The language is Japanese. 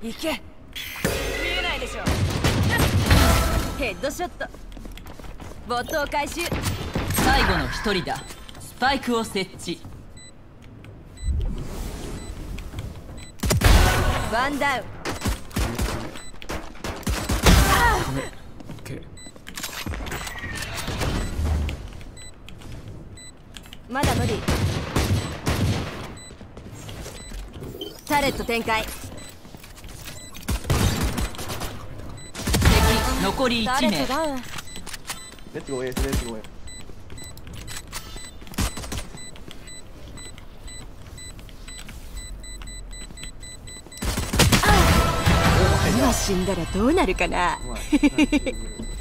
行け。見えないでしょ。ヘッドショット。ボットを回収。 最後の一人だ。スパイクを設置。 ワンダウン。 オッケー。 まだ無理。タレット展開。 敵残り1名。 タレットダウン。 レッツゴーエース、レッツゴーエース。 今死んだらどうなるかな。 うまい。